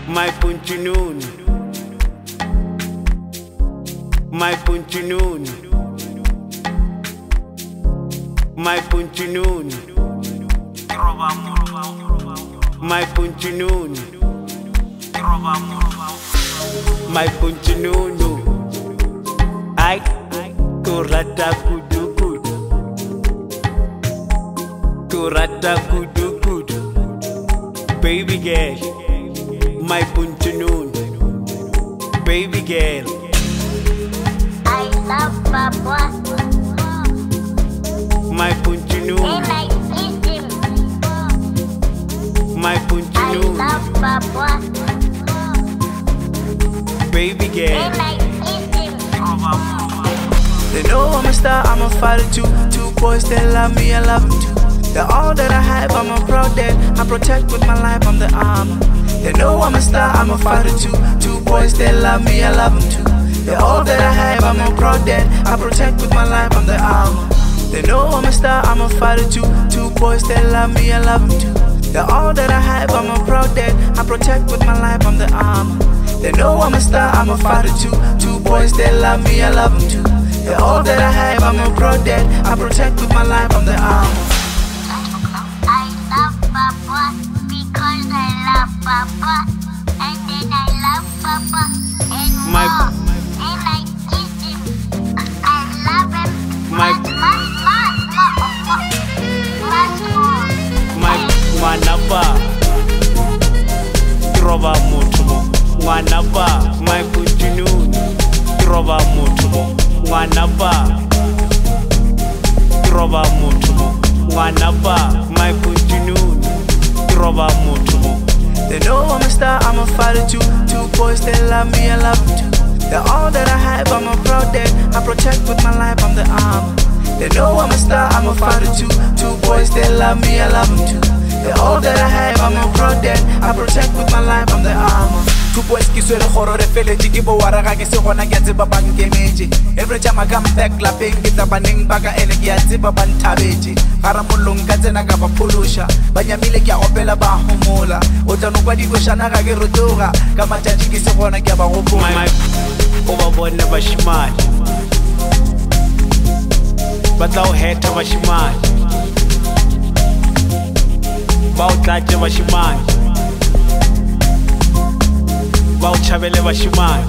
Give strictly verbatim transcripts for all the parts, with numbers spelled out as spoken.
my punchunun, my punchunun, my punchunun, my punchunun, my punchununu, I kurata kudu kurata kudu kudu, baby girl, my punchunun, baby girl. I love Papa. My punchunun, And I kiss him. my I punchunun, love Papa. baby girl. And I kiss him. They know I'm a star, I'm a fighter too. Two boys, they love me, I love them too. They're all that I have, I'm a proud dad. I protect with my life, I'm the armor. They know I'm a star, I'm a fighter too. Two boys, they love me, I love them too. They're all that I have, I'm a proud dad. I protect with my life, I'm the armor. They know I'm a star, I'm a fighter too. Two boys, they love me, I love them too. They're all that I have, I'm a proud dad. I protect with my life, I'm the armor. They know I'm a star, I'm a fighter too. Two boys, they love me, I love them too. They're all that I have, I'm a proud dad. I protect with my life, I'm the armor. I love Papa because I love Papa. And then I love Papa and My- more. And I kiss him. I love him My- much, much, much, much, much more. My Manapa, Trova Mutumo, Manapa, my punchunun, Trova Mutumo, Manapa, Trova Mutumo, Manapa, my punchunun, Trova Mutumo. They know I'm a star, I'm a fighter too. Two boys, they love me, I love them too. They're all that I have, I'm a proud dad. I protect with my life, I'm the armor. They know I'm a star, I'm a fighter too. Two boys, they love me, I love them too. They're all that I have, I'm a proud dad. I protect with my life, I'm the armor. Two boys ki swere khoro re fele ke bo wara ga ke se gona ke tseba bang ke meje. Every time I come back lapeng ke tla baneng ba ka ene ke ya tseba ban thabetse. Gara molong ka tsena ka ba pholusha. Ba nyamile ke a opela ba homola. O tla no kwa di go shana ga ke rotoga. Ka matjatji ke se gona ke ba go My, bona. my, overborn never shimali. But thou head to Mashimali. Bout that Mashimali. Bout Chabele Mashimali.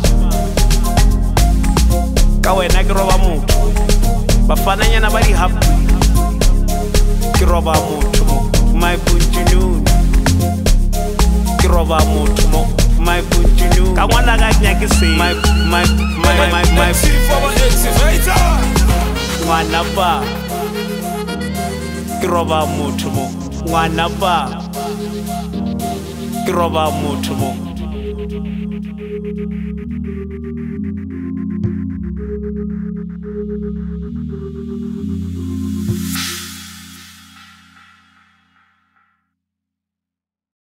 Kawena ke roba motho. Bafananyana ba di happy. Ke roba motho mo. My punchunun. Ke roba motho mo. My punchunun. Ka ngwana ga nyake se. My my my my my. Ngwana ba. Ke roba motho mo. Ngwana ba. Ke roba motho mo.